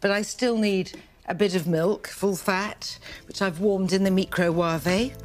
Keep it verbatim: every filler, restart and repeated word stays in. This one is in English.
but I still need a bit of milk, full fat, which I've warmed in the microwave.